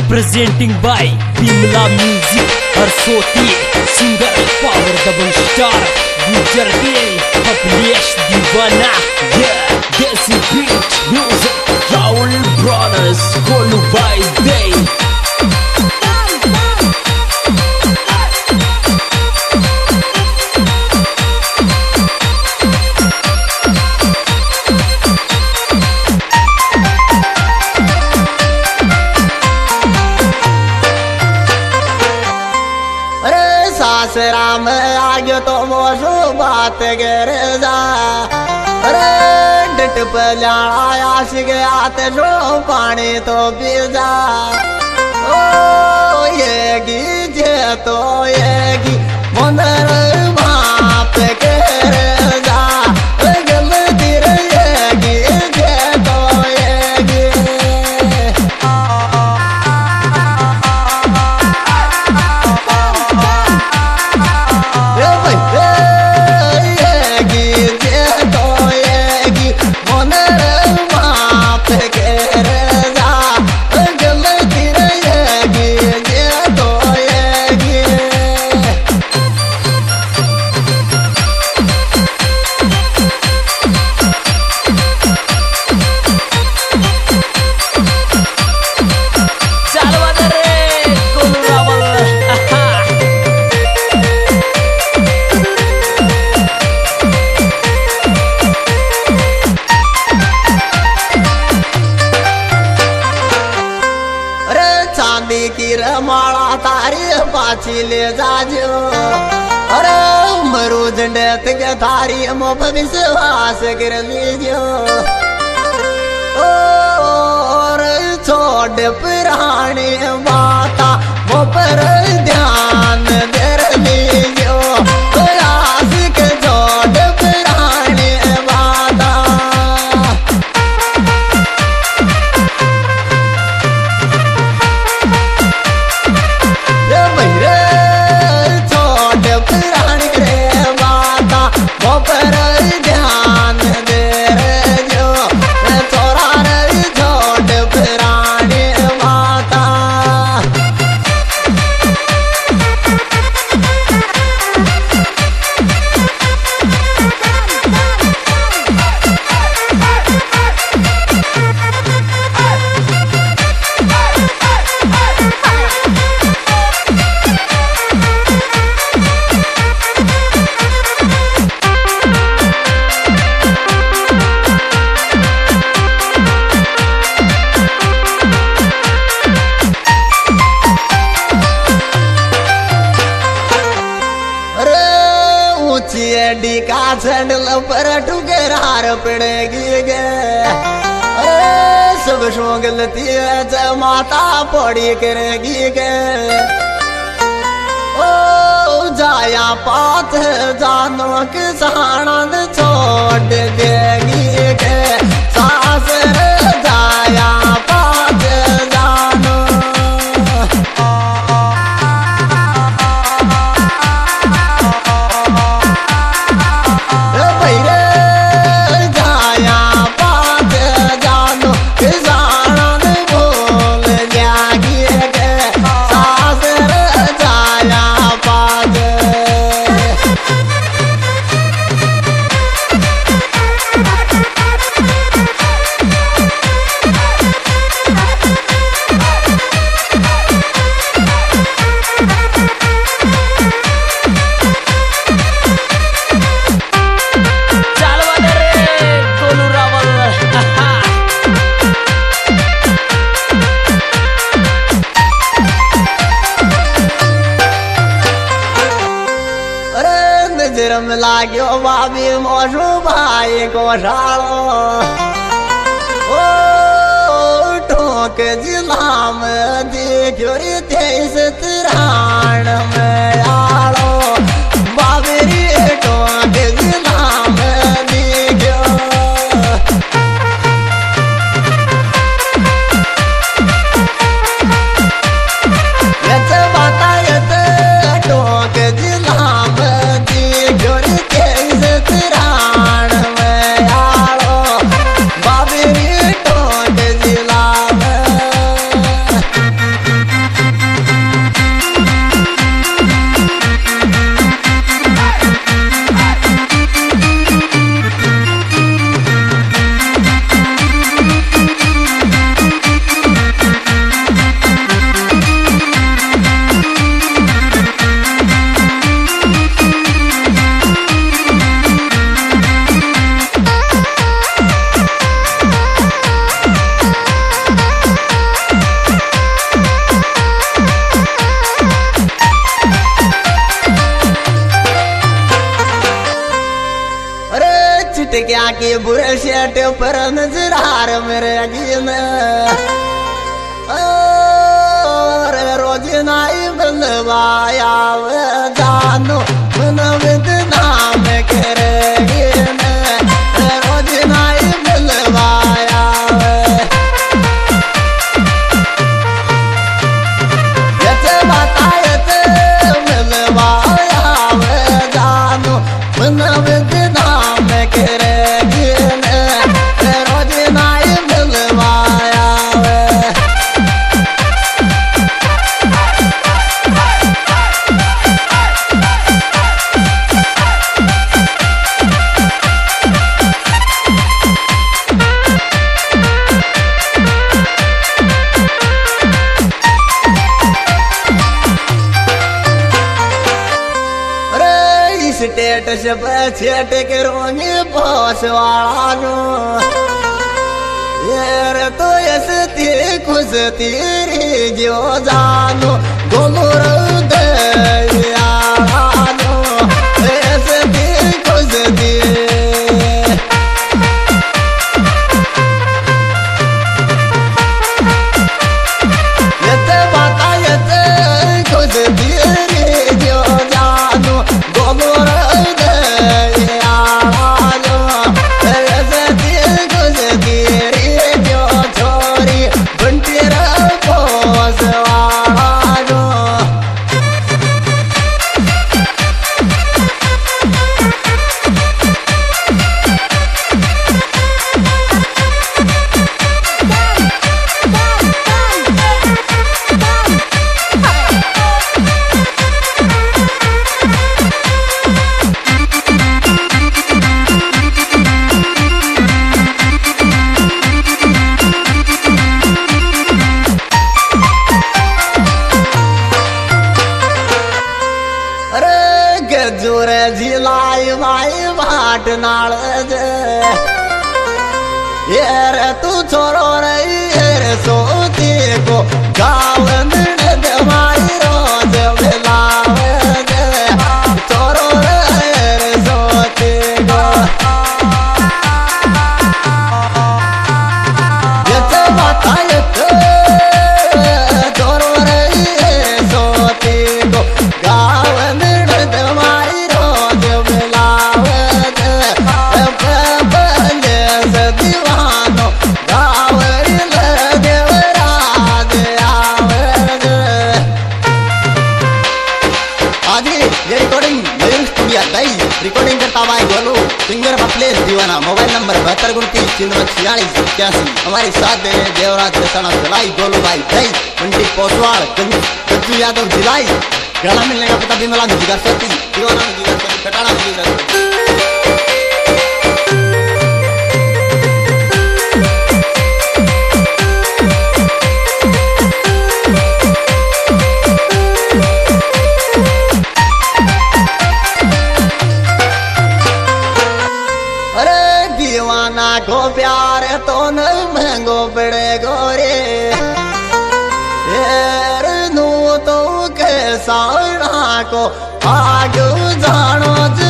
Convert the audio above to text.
Presenting by Bimla Music Arsoti Singer Power Double Star Gujar Day Publish Divana Yeah, Desi Beat Music Raul Brothers Kolu by Day सासरा में आगे तो मोशो बात गिर जा अरे डट पे जाना आशिक आते जो पानी तो पी जा ओ ये गीजे तो ये गी मंदर बाप गिर जा गलती रे ये गीजे तो ये गी की रमाड़ा तारी पाछी ले जाजो अरे मरूद डेत के थारी मोप विश्वास कर लीजो और छोड़ पुरानी माता वो पर ध्यान दे लीजो आशिक छोड़ पुरानी माता डी का सैंडल पर ठुकर हार पड़ेगी गे अरे सब शो गलती है माता पड़ी करेगी गे ओ जाया पात जानो किसान छोड़ देगी गे सास जाया पात जानो जरम लाग्यो बाबी मोशो भाई को शालो ओ ठोक जिला में देखो रे तेईस तिरान में आलो बाबी रे ठोक जिला में देखो ये बाता ये ठोक जिला में क्या की बुरे शेट पर नजरार मेरे गिन और रोज नाई बंदवाया जानो मन विद नाम करे गिन रोज नाई बंदवाया यते बतायत मिलवाया जानो मन विद नाम करे गिन रोज नाई मिलवाया स्टेटस छेट के रोनी बॉस वाला यार तो ऐसे तेरी खुश तेरी जो जानो गोमर दयानो ऐसे तेरी खुश ये बाता ये खुश तेरी जो जानो गोमर जोरे झिलाई भाई बाट नाल यार तू छोरो रही है सोती को गावन दवाई रोज मिलावे छोरो रे सोती को ये तो बताए छोरो रही है सोती को गावन रिकॉर्डिंग करता हुआ गोलू सिंगर का प्लेस दीवाना मोबाइल नंबर 7229 हमारे साथ दे रहे देवराज रसाना भिलाई गोलू भाई जय मंडी कोतवाल गज्जू यादव भिलाई गाना मिलने का पता भी मिला जिगर सोती दीवाना जिगर सोती कटाना जिगर को प्यार तो न महंगो पड़े गोरे नू तो के साना को आग जानो